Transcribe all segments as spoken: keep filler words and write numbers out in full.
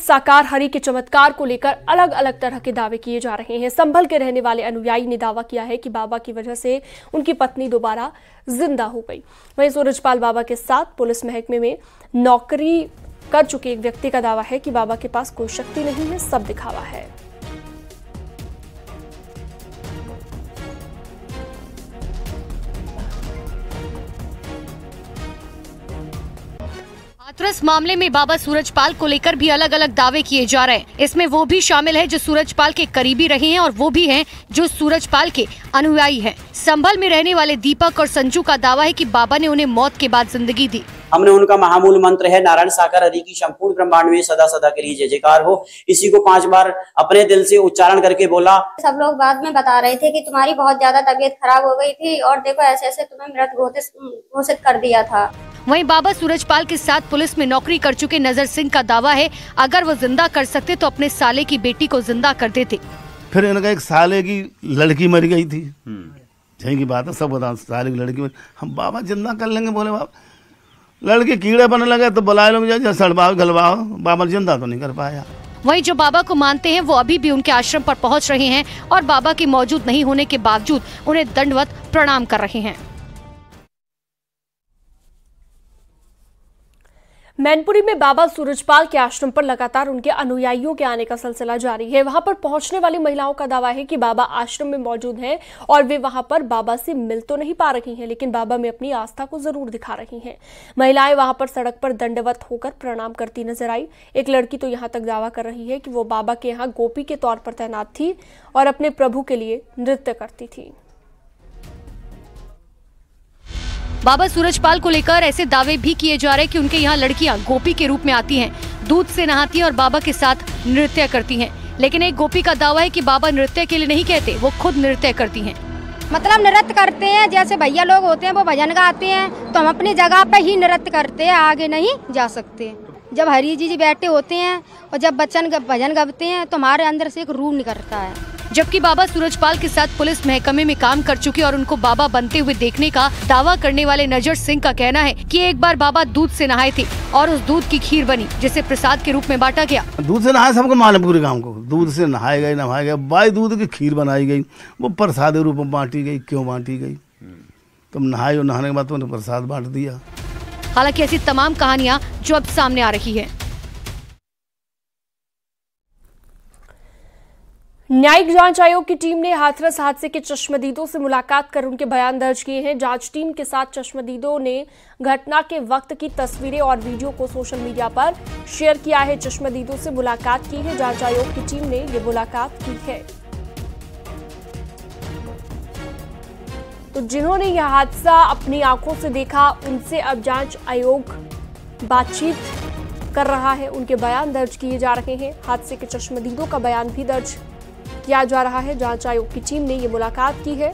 साकार हरि के चमत्कार को लेकर अलग अलग तरह के दावे किए जा रहे हैं। संभल के रहने वाले अनुयायी ने दावा किया है कि बाबा की वजह से उनकी पत्नी दोबारा जिंदा हो गई। वहीं सूरजपाल बाबा के साथ पुलिस महकमे में नौकरी कर चुके एक व्यक्ति का दावा है कि बाबा के पास कोई शक्ति नहीं है, सब दिखावा है। हाथरस मामले में बाबा सूरजपाल को लेकर भी अलग अलग दावे किए जा रहे हैं। इसमें वो भी शामिल है जो सूरजपाल के करीबी रहे हैं और वो भी हैं जो सूरजपाल के अनुयायी हैं। संभल में रहने वाले दीपक और संजू का दावा है कि बाबा ने उन्हें मौत के बाद जिंदगी दी। हमने उनका महामूल मंत्र है नारायण साकार हरि की संपूर्ण ब्रह्मांड में सदा सदा के लिए जय जयकार हो, इसी को पांच बार अपने दिल से उच्चारण करके बोला। सब लोग बाद में बता रहे थे कि तुम्हारी बहुत ज्यादा तबीयत खराब हो गई थी और देखो ऐसे ऐसे तुम्हें मृत घोषित कर दिया था। वहीं बाबा सूरजपाल के साथ पुलिस में नौकरी कर चुके नजर सिंह का दावा है अगर वो जिंदा कर सकते तो अपने साले की बेटी को जिंदा कर देते। फिर इनका एक साले की लड़की मर गई थी, सही की बात है, सब बता साले की लड़की मर, हम बाबा जिंदा कर लेंगे। बोले बाबा लड़के कीड़े बनने लगे तो बुलाए लोग जाए सड़वाओ गलवाओ, बाबा जिंदा तो नहीं कर पाया। वहीं जो बाबा को मानते हैं वो अभी भी उनके आश्रम पर पहुंच रहे हैं और बाबा के मौजूद नहीं होने के बावजूद उन्हें दंडवत प्रणाम कर रहे हैं। मैनपुरी में बाबा सूरजपाल के आश्रम पर लगातार उनके अनुयायियों के आने का सिलसिला जारी है। वहां पर पहुंचने वाली महिलाओं का दावा है कि बाबा आश्रम में मौजूद हैं और वे वहां पर बाबा से मिल तो नहीं पा रही हैं, लेकिन बाबा में अपनी आस्था को जरूर दिखा रही हैं। महिलाएं वहां पर सड़क पर दंडवत होकर प्रणाम करती नजर आई। एक लड़की तो यहां तक दावा कर रही है कि वो बाबा के यहाँ गोपी के तौर पर तैनात थी और अपने प्रभु के लिए नृत्य करती थी। बाबा सूरजपाल को लेकर ऐसे दावे भी किए जा रहे हैं कि उनके यहाँ लड़कियां गोपी के रूप में आती हैं, दूध से नहाती हैं और बाबा के साथ नृत्य करती हैं। लेकिन एक गोपी का दावा है कि बाबा नृत्य के लिए नहीं कहते, वो खुद नृत्य करती हैं। मतलब नृत्य करते हैं, जैसे भैया लोग होते हैं वो भजन गाते हैं तो हम अपनी जगह पे ही नृत्य करते हैं, आगे नहीं जा सकते। जब हरि जी जी बैठे होते हैं और जब बच्चन भजन गाते हैं तो हमारे अंदर से एक रूह निकलता है। जबकि बाबा सूरजपाल के साथ पुलिस महकमे में काम कर चुके और उनको बाबा बनते हुए देखने का दावा करने वाले नजर सिंह का कहना है कि एक बार बाबा दूध से नहाए थे और उस दूध की खीर बनी जिसे प्रसाद के रूप में बांटा गया। दूध से नहाए सबको मालूम, पूरे गांव को दूध से नहाए गए नहाए गए बाई दूध की खीर बनाई गई, वो प्रसाद के रूप में बांटी गई। क्यों बांटी गई? तुम नहाए और नहाने के बाद तुमने प्रसाद बांट दिया। हालांकि ऐसी तमाम कहानियां जो अब सामने आ रही है। न्यायिक जांच आयोग की टीम ने हाथरस हादसे के चश्मदीदों से मुलाकात कर उनके बयान दर्ज किए हैं। जांच टीम के साथ चश्मदीदों ने घटना के वक्त की तस्वीरें और वीडियो को सोशल मीडिया पर शेयर किया है। चश्मदीदों से मुलाकात की है जांच आयोग की टीम ने, ये मुलाकात की है। तो जिन्होंने यह हादसा अपनी आंखों से देखा उनसे अब जांच आयोग बातचीत कर रहा है, उनके बयान दर्ज किए जा रहे हैं। हादसे के चश्मदीदों का बयान भी दर्ज किया जा रहा है। जांच आयोग की टीम ने ये मुलाकात की है।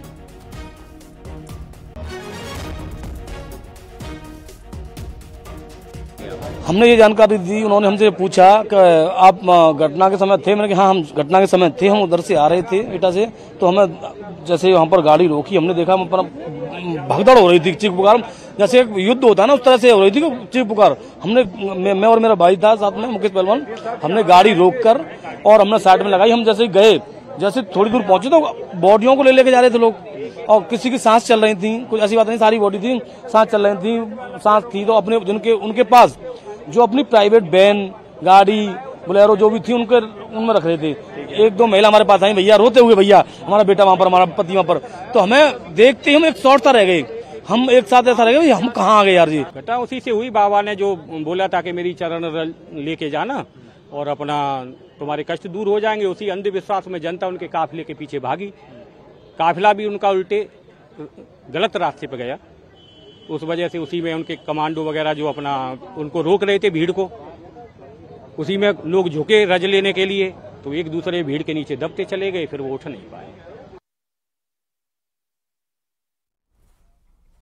हमने ये जानकारी दी, उन्होंने हमसे पूछा कि आप घटना के समय थे। मैंने कहा हाँ हम घटना के समय थे, हम उधर से आ रहे थे एटा से। तो हमें जैसे वहाँ पर गाड़ी रोकी, हमने देखा अपना भगदड़ हो रही थी, चीख पुकार जैसे एक युद्ध होता है ना उस तरह से हो रही थी चीख पुकार। हमने मैं, मैं और मेरा भाई था साथ में मुकेश पहलवान, हमने गाड़ी रोक कर और हमने साइड में लगाई। हम जैसे गए, जैसे थोड़ी दूर पहुंचे तो बॉडियों को ले लेके जा रहे थे लोग और किसी की सांस चल रही थी, कुछ ऐसी बात नहीं, सारी बॉडी थी, सांस चल रही थी। सांस थी तो अपने जिनके उनके पास जो अपनी प्राइवेट वैन गाड़ी बोलेरो जो भी थी उनके उनमें रख रहे थे। एक दो महिला हमारे पास आई, भैया रोते हुए, भैया हमारा बेटा वहाँ पर, हमारा पति वहाँ पर। तो हमें देखते ही हम एक शॉर्ट सा रह गए, हम एक साथ ऐसा रह गए हम कहाँ आ गए यार जी। घटना उसी से हुई, बाबा ने जो बोला था कि मेरी चरण लेके जाना और अपना तुम्हारे कष्ट दूर हो जाएंगे, उसी अंधविश्वास में जनता उनके काफिले के पीछे भागी। काफिला भी उनका उल्टे गलत रास्ते पे गया, उस वजह से उसी में उनके कमांडो वगैरह जो अपना उनको रोक रहे थे भीड़ को, उसी में लोग झुके रज लेने के लिए, तो एक दूसरे भीड़ के नीचे दबते चले गए, फिर वो उठ नहीं पाए।